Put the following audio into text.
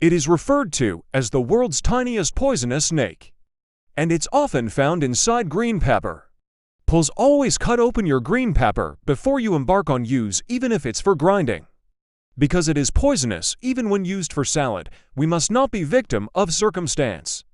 It is referred to as the world's tiniest poisonous snake, and it's often found inside green pepper. Please always cut open your green pepper before you embark on use, even if it's for grinding. Because it is poisonous even when used for salad, we must not be victim of circumstance.